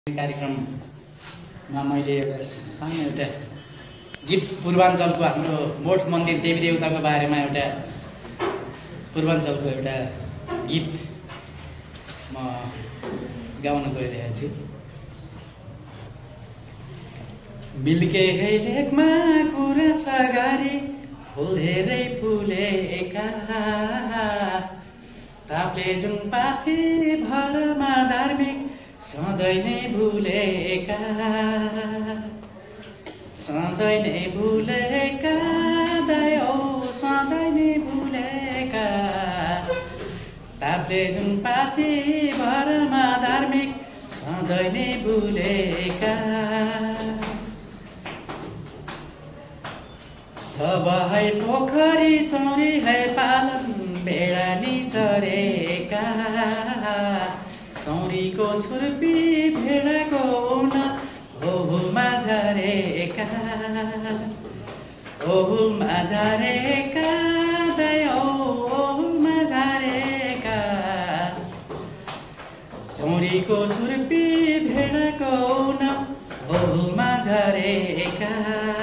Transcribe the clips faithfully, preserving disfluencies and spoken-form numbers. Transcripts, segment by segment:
कार्यक्रममा मैले एउटा सानो एउटा गीत पूर्वाञ्चलको हाम्रो मोठ मन्दिर देवी देवताको बारेमा एउटा पूर्वाञ्चलको एउटा गीत म गाउन गइरहेको छु। मिल्के है लेखमा कुरा छ गारी फुल धेरै फुलेका तापले जुन पाथे भरमा धार्मिक सधैँ नै भुलेका सधैँ नै भुलेका दयो सधैँ नै भुलेका तापले जुन पाथे भरमा धार्मिक सधैँ नै भुलेका सब है पोखरी चौरी है पालन बेडा नि चरेका चौरीको छुर्पी भेडाको उन ओहुलमा झरेका ओहुलमा झरेका दयो ओहुलमा झरेका चौरीको छुर्पी भेडाको उन ओहुलमा झरेका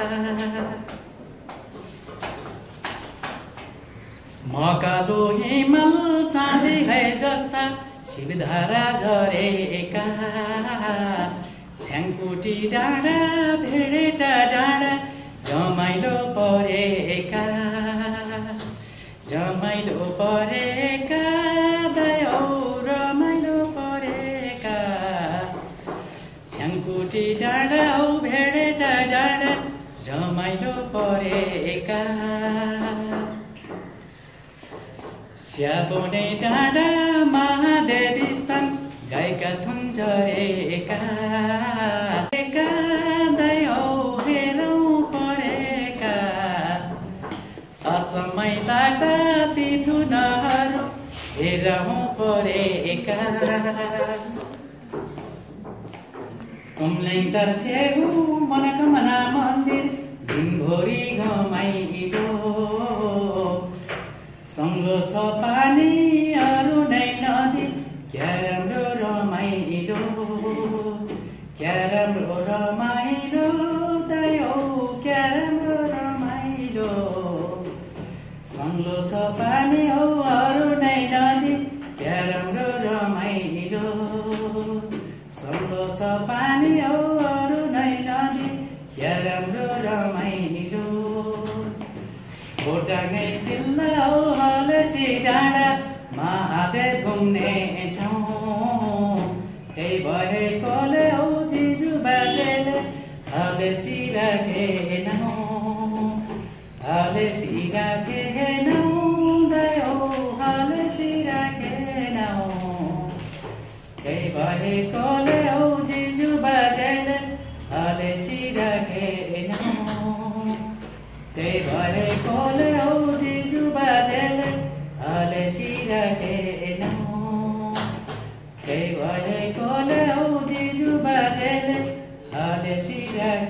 मकालो हिमल चाँदी है जस्ता शिवधारा झरेका छ्याङकुटी डाँडा भेडेटा डाँडा रमाइलो परेका रमाइलो परेका दयो रमाइलो परेका छ्याङकुटी डाँडा औ भेडेटा डाँडा रमाइलो परेका स्याबोने डाँडा महादेवी स्थान गायका थुन झरेका दयो हेरौँ परेका असमय लाग्दा ती थुनहरू हेरौँ परेका कुम्लेङ्टर छेउ मनोकामना मन्दिर दिनभरि घमाइलो सँगो छ पानी अरू नै नदी क्या राम्रो रमाइलो क्या राम्रो रमाइलो दयो क्या राम्रो रमाइलो सँगो छ पानी औ अरू नै नदी क्या राम्रो रमाइलो सँगो छ पानी औ अरू नै नदी क्या राम्रो रमाइलो भोटाङै जिल्ला औ हलसी डाँडा महादेव घुम्ने ठाउँ त्यही भएकोले औ जिजु बाजेले हलसी राखेनौ हलसी राखेनौ दयो हलसी राखेनौ त्यही भएकोले औ जिजु बाजेले हलसी राखेनौ त्यही भएकोले औ जिजु बाजेले हलसी राखेनौ त्यही भएकोले औ जिजु बाजेले हलसी राखेनौ।